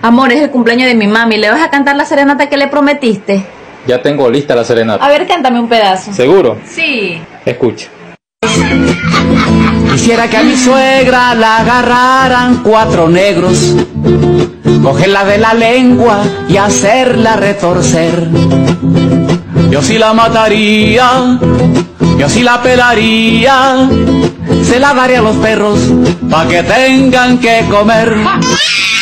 Amor, es el cumpleaños de mi mami. ¿Le vas a cantar la serenata que le prometiste? Ya tengo lista la serenata. A ver, cántame un pedazo. ¿Seguro? Sí. Escucha. Quisiera que a mi suegra la agarraran 4 negros, cogerla de la lengua y hacerla retorcer. Yo sí la mataría, yo sí la pelaría, se la daría a los perros pa' que tengan que comer.